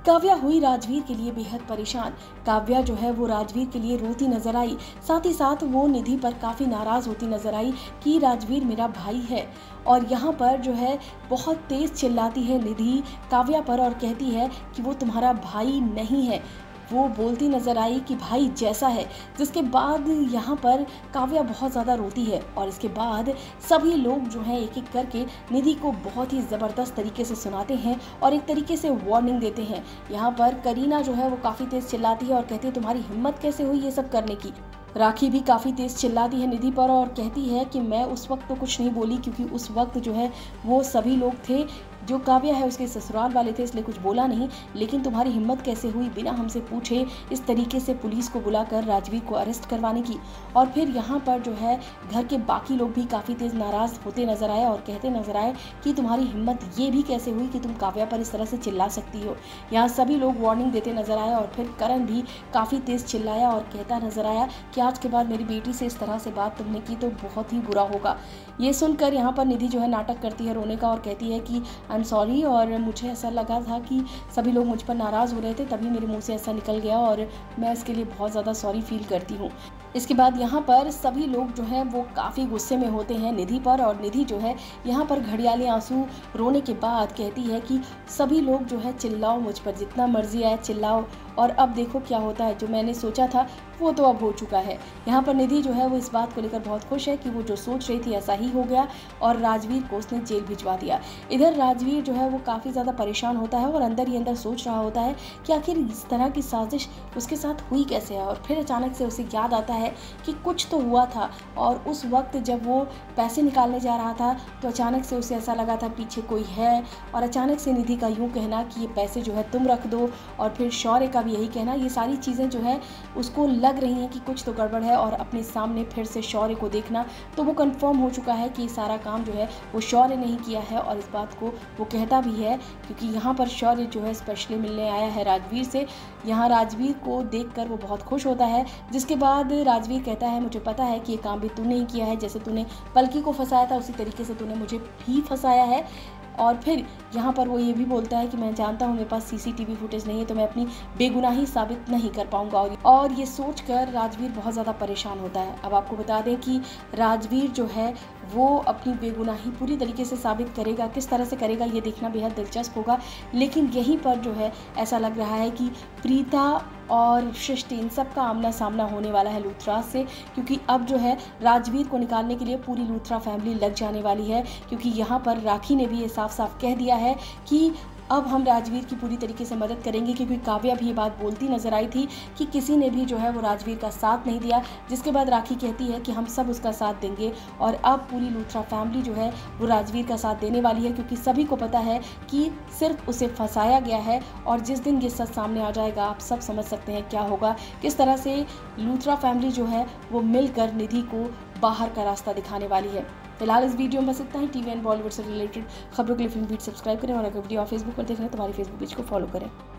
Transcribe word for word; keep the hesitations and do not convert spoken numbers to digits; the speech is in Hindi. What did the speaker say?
काव्या हुई राजवीर के लिए बेहद परेशान। काव्या जो है वो राजवीर के लिए रोती नजर आई, साथ ही साथ वो निधि पर काफ़ी नाराज़ होती नजर आई कि राजवीर मेरा भाई है। और यहाँ पर जो है बहुत तेज़ चिल्लाती है निधि काव्या पर और कहती है कि वो तुम्हारा भाई नहीं है। वो बोलती नजर आई कि भाई जैसा है, जिसके बाद यहाँ पर काव्या बहुत ज़्यादा रोती है। और इसके बाद सभी लोग जो हैं एक एक करके निधि को बहुत ही ज़बरदस्त तरीके से सुनाते हैं और एक तरीके से वार्निंग देते हैं। यहाँ पर करीना जो है वो काफ़ी तेज़ चिल्लाती है और कहती है तुम्हारी हिम्मत कैसे हुई ये सब करने की। राखी भी काफ़ी तेज़ चिल्लाती है निधि पर और कहती है कि मैं उस वक्त तो कुछ नहीं बोली, क्योंकि उस वक्त जो है वो सभी लोग थे जो काव्या है उसके ससुराल वाले थे, इसलिए कुछ बोला नहीं। लेकिन तुम्हारी हिम्मत कैसे हुई बिना हमसे पूछे इस तरीके से पुलिस को बुलाकर राजवीर को अरेस्ट करवाने की। और फिर यहाँ पर जो है घर के बाकी लोग भी काफ़ी तेज़ नाराज़ होते नजर आए और कहते नजर आए कि तुम्हारी हिम्मत ये भी कैसे हुई कि तुम काव्या पर इस तरह से चिल्ला सकती हो। यहाँ सभी लोग वार्निंग देते नजर आए और फिर करण भी काफ़ी तेज़ चिल्लाया और कहता नजर आया कि आज के बाद मेरी बेटी से इस तरह से बात तुमने की तो बहुत ही बुरा होगा। ये सुनकर यहाँ पर निधि जो है नाटक करती है रोने का और कहती है कि आई एम सॉरी, और मुझे ऐसा लगा था कि सभी लोग मुझ पर नाराज़ हो रहे थे, तभी मेरे मुंह से ऐसा निकल गया और मैं इसके लिए बहुत ज़्यादा सॉरी फील करती हूँ। इसके बाद यहाँ पर सभी लोग जो हैं वो काफ़ी गुस्से में होते हैं निधि पर, और निधि जो है यहाँ पर घड़ियाली आंसू रोने के बाद कहती है कि सभी लोग जो है चिल्लाओ मुझ पर, जितना मर्जी आए चिल्लाओ, और अब देखो क्या होता है। जो मैंने सोचा था वो तो अब हो चुका है। यहाँ पर निधि जो है वो इस बात को लेकर बहुत खुश है कि वो जो सोच रही थी ऐसा ही हो गया और राजवीर को उसने जेल भिजवा दिया। इधर राजवीर जो है वो काफ़ी ज़्यादा परेशान होता है और अंदर ही अंदर सोच रहा होता है कि आखिर इस तरह की साजिश उसके साथ हुई कैसे है। और फिर अचानक से उसे याद आता है कि कुछ तो हुआ था, और उस वक्त जब वो पैसे निकालने जा रहा था तो अचानक से उसे ऐसा लगा था पीछे कोई है, और अचानक से निधि का यूँ कहना कि ये पैसे जो है तुम रख दो, और फिर शौर्य का यही कहना, ये सारी चीज़ें जो है उसको लग रही हैं कि कुछ तो गड़बड़ है। और अपने सामने फिर से शौर्य को देखना, तो वो कंफर्म हो चुका है कि ये सारा काम जो है वो शौर्य नहीं किया है। और इस बात को वो कहता भी है क्योंकि यहाँ पर शौर्य जो है स्पेशली मिलने आया है राजवीर से। यहाँ राजवीर को देखकर वो बहुत खुश होता है, जिसके बाद राजवीर कहता है मुझे पता है कि ये काम भी तूने ही किया है, जैसे तूने पलकी को फंसाया था उसी तरीके से तूने मुझे भी फंसाया है। और फिर यहाँ पर वो ये भी बोलता है कि मैं जानता हूँ मेरे पास सीसीटीवी फुटेज नहीं है तो मैं अपनी बेगुनाही साबित नहीं कर पाऊँगा। और ये सोचकर राजवीर बहुत ज़्यादा परेशान होता है। अब आपको बता दें कि राजवीर जो है वो अपनी बेगुनाही पूरी तरीके से साबित करेगा, किस तरह से करेगा ये देखना बेहद दिलचस्प होगा। लेकिन यहीं पर जो है ऐसा लग रहा है कि प्रीता और सृष्टि इन सब का आमना सामना होने वाला है लूथराज से, क्योंकि अब जो है राजवीर को निकालने के लिए पूरी लूथरा फैमिली लग जाने वाली है। क्योंकि यहाँ पर राखी ने भी ये साफ साफ कह दिया है कि अब हम राजवीर की पूरी तरीके से मदद करेंगे, क्योंकि काव्या भी ये बात बोलती नजर आई थी कि किसी ने भी जो है वो राजवीर का साथ नहीं दिया। जिसके बाद राखी कहती है कि हम सब उसका साथ देंगे, और अब पूरी लूथरा फैमिली जो है वो राजवीर का साथ देने वाली है, क्योंकि सभी को पता है कि सिर्फ उसे फंसाया गया है। और जिस दिन ये सच सामने आ जाएगा आप सब समझ सकते हैं क्या होगा, किस तरह से लूथरा फैमिली जो है वो मिलकर निधि को बाहर का रास्ता दिखाने वाली है। फिलहाल इस वीडियो में बस इतना ही। टीवी एंड बॉलीवुड से रिलेटेड खबरों के लिए फिल्म बीट सब्सक्राइब करें, और अगर वीडियो आप फेसबुक पर देख रहे हैं तो हमारी फेसबुक पेज को फॉलो करें।